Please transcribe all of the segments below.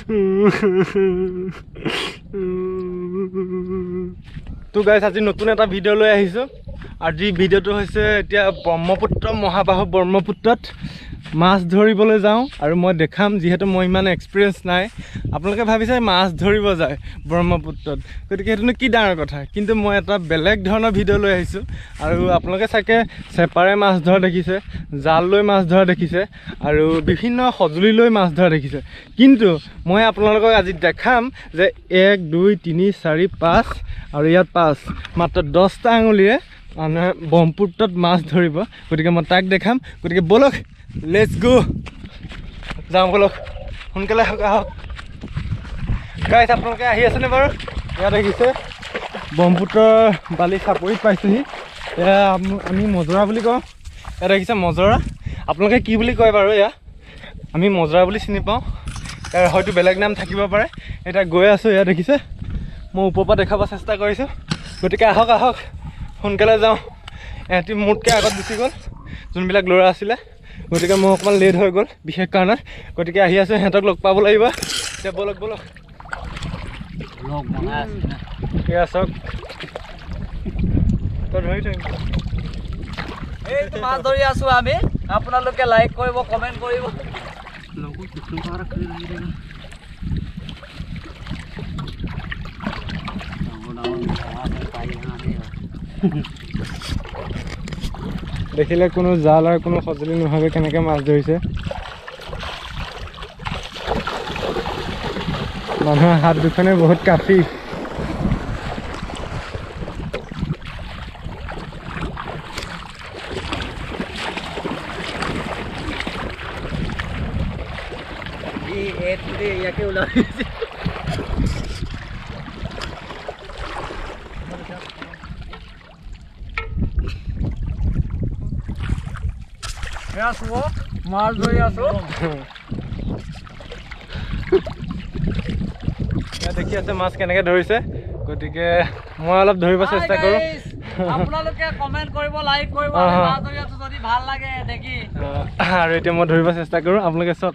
তো গাইছ আজি নতুন এটা ভিডিও লৈ আহিছো আজি ভিডিওটো হৈছে এতিয়া ব্ৰহ্মপুত্ৰ মহাবাহু ব্ৰহ্মপুত্ৰত মাছ ধৰিবলৈ যাওঁ আৰু মই দেখাম যেহেতু মই ইমান এক্সপিৰিয়েন্স নাই আপোনালোকে ভাবিছে মাছ ধৰিব যায় ব্ৰহ্মপুত্ৰত গতিকে এটো কি ডাঙৰ কথা কিন্তু মই এটা বেলেগ ধৰণৰ ভিডিও লৈ আহিছো আৰু আপোনালোকে চাকে সেপাৰে মাছ ধৰা দেখিছে জাল লৈ মাছ ধৰা দেখিছে আৰু বিভিন্ন সজুলি লৈ মাছ ধৰা দেখিছে কিন্তু মই আপোনালোকক আজি দেখাম যে 1 2 3 4 5 আৰু ইয়াত 5 মাত্ৰ 10টা আঙুলিয়ে মানুহে ব্ৰহ্মপুত্ৰত মাছ ধৰিব গতিকে মই তাক দেখাম গতিকে বলক লেটস গো যাওঁ বলক সোনকালে আহক গাইছ আপোনালোকে আহি আছে নে বাৰু ইয়াত দেখিছে ব্ৰহ্মপুত্ৰ বালি চাপৰিত পাইছোহি এয়া আমি মজৰা বুলি কওঁ ইয়াত দেখিছে মজৰা আপোনালোকে কি বুলি কয় বাৰু এয়া আমি মজৰা বুলি চিনি পাওঁ ইয়াৰ হয়তো বেলেগ নাম থাকিব পাৰে এটা গৈ আছো ইয়াত দেখিছে মই ওপৰৰ পৰা দেখাব চেষ্টা কৰিছোঁ গতিকে আহক আহক সোনকালে যাওঁ এটি মোতকৈ আগত গুচি গ'ল যোনবিলাক ল'ৰা আছিলে গতিকে মই অকণমান লেট হৈ গ'ল বিশেষ কাৰণত গতিকে আহি আছোঁ সিহঁতক লগ পাব লাগিব এতিয়া বলক বলক লগ বনাই আছে না এয়া চাওক তই ধৰি থাক এই তো মাছ ধৰি আছো আমি আপোনালোকে লাইক কৰিব কমেন্ট কৰিব লগো কিছু পাৰা কৰি দিলে দেখিলে কোনো জাল আৰু কোনো সঁজুলি নোহোৱাকৈ কেনেকৈ মাছ ধৰিছে মানুহৰ হাত দুখনে বহুত কাফি ইয়াকে ওলাইছে মাছ ধৰি আছো দেখি আছে মাছ কেনেকৈ ধৰিছে গতিকে মই অলপ ধৰিব চেষ্টা কৰোঁ আপোনালোকে কমেন্ট কৰিব লাইক কৰিব মাছ ধৰি আছো যদি ভাল লাগে দেখি আৰু এতিয়া মই ধৰিব চেষ্টা কৰোঁ আপোনালোকে চাওক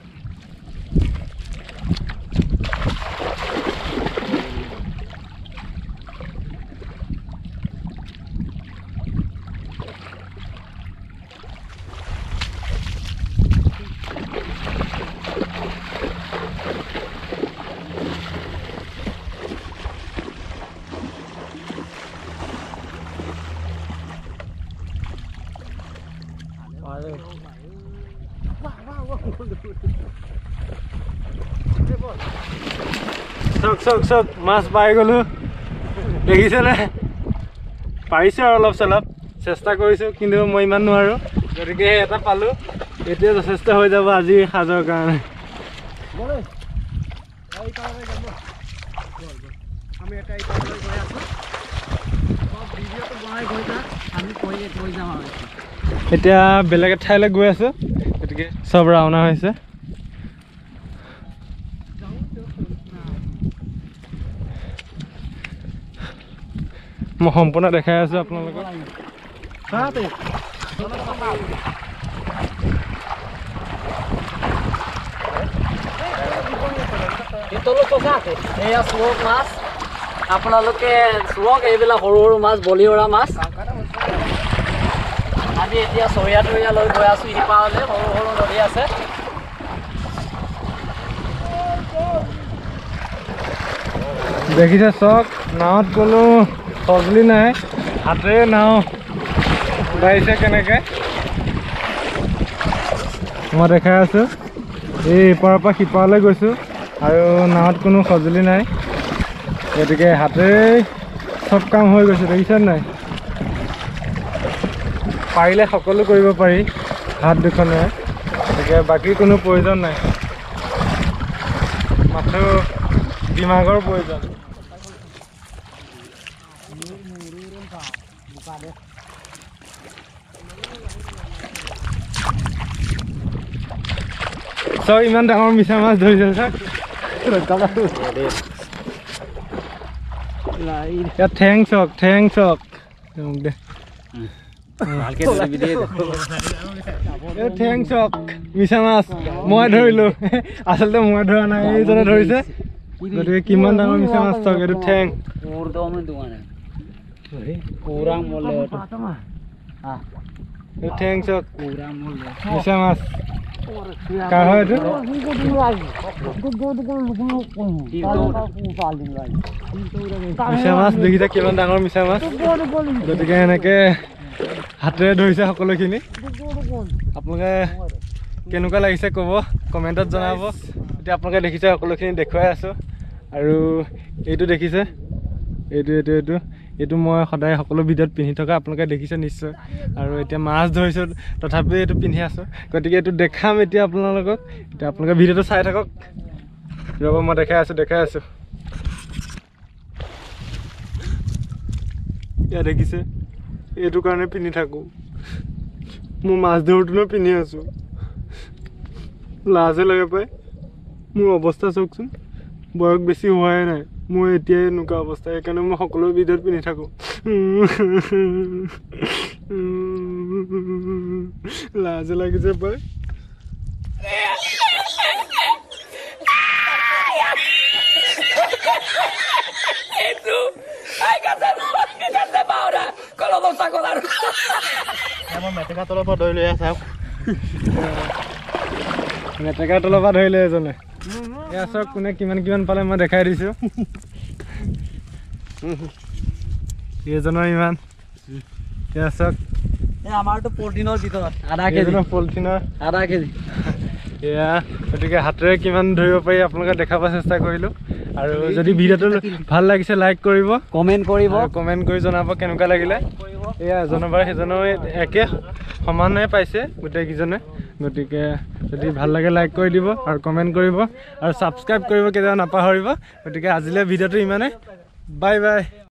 চক চক চক মাছ পাই গ'লো দেখিছেনে পাৰিছোঁ আৰু অলপ চলপ চেষ্টা কৰিছোঁ কিন্তু মই ইমান নোৱাৰোঁ গতিকে এটা পালোঁ এতিয়া যথেষ্ট হৈ যাব আজি সাজৰ কাৰণে এতিয়া বেলেগ এঠাইলৈ গৈ আছোঁ গতিকে চব ৰাওনা হৈছে মই সম্পূৰ্ণ দেখাই আছোঁ আপোনালোকক এয়া চুৰক মাছ আপোনালোকে চুৰক এইবিলাক সৰু সৰু মাছ বলিয়ৰা মাছ আমি এতিয়া চৰিয়া তৰিয়া লৈ গৈ আছোঁ সিপাৰলৈ সৰু সৰু নদী আছে দেখিছে চক নাৱত কোনো সঁজুলি নাই হাতেৰে নাও বাইছে কেনেকৈ মই দেখাই আছোঁ এই ইপাৰৰ পৰা সিপাৰলৈ গৈছোঁ আৰু নাৱত কোনো সঁজুলি নাই গতিকে হাতেৰে চব কাম হৈ গৈছে দেখিছে নাই পাৰিলে সকলো কৰিব পাৰি হাত দুখনে গতিকে বাকী কোনো প্ৰয়োজন নাই মাত্ৰ দিমাগৰ প্ৰয়োজন চব ইমান ডাঙৰ মিছা মাছ ধৰিছে ইয়াত ঠেং চক দে ভালকে ধৰিবি দেই এই ঠেং চক মিছা মাছ মই ধৰিলো আচলতে মই ধৰা নাই এইজনে ধৰিছে গতিকে কিমান ডাঙৰ মিছা মাছ চক এইটো ঠেং এইটো ঠেং চক মিছা মাছ কাৰ হয় এইটো মিছা মাছ দেখিছে কিমান ডাঙৰ মিছা মাছ গতিকে এনেকে হাতেৰে ধৰিছে সকলোখিনি আপোনালোকে কেনেকুৱা লাগিছে ক'ব কমেণ্টত জনাব এতিয়া আপোনালোকে দেখিছে সকলোখিনি দেখুৱাই আছোঁ আৰু এইটো দেখিছে এইটো মই সদায় সকলো ভিডিঅ'ত পিন্ধি থকা আপোনালোকে দেখিছে নিশ্চয় আৰু এতিয়া মাছ ধৰিছোঁ তথাপিও এইটো পিন্ধি আছোঁ গতিকে এইটো দেখাম এতিয়া আপোনালোকক এতিয়া আপোনালোকে ভিডিঅ'টো চাই থাকক ৰ'ব মই দেখাই আছোঁ এয়া দেখিছে এইটো কাৰণে পিন্ধি থাকোঁ মই মাছ ধৰোঁতেনো পিন্ধি আছোঁ লাজে লাগে পাই মোৰ অৱস্থা চাওকচোন বয়স বেছি হোৱাই নাই মোৰ এতিয়াই এনেকুৱা অৱস্থা সেইকাৰণে মই সকলো ভিডিঅ'ত পিন্ধি থাকোঁ লাজে লাগিছে পাই মই মেটেকা তলৰ পৰা ধৰি লৈ চাওক মেটেকা তলৰ পৰা ধৰিলে এজনে এয়া চাওক কোনে কিমান পালে মই দেখাই দিছোঁ এইজনৰ ইমান এয়া চাওক আমাৰতো পলিথিনৰ ভিতৰত আধা কেজি এয়া গতিকে হাতেৰে কিমান ধৰিব পাৰি আপোনালোকে দেখাব চেষ্টা কৰিলোঁ আৰু যদি ভিডিঅ'টো ভাল লাগিছে লাইক কৰিব কমেণ্ট কৰি জনাব কেনেকুৱা লাগিলে এয়া এজনৰ বাৰু সেইজনৰ একে সমানে পাইছে গোটেইকেইজনে গতিকে যদি ভাল লাগে লাইক কৰি দিব আৰু কমেণ্ট কৰিব আৰু ছাবস্ক্ৰাইব কৰিব কেতিয়াও নাপাহৰিব গতিকে আজিলৈ ভিডিঅ'টো ইমানে বাই বাই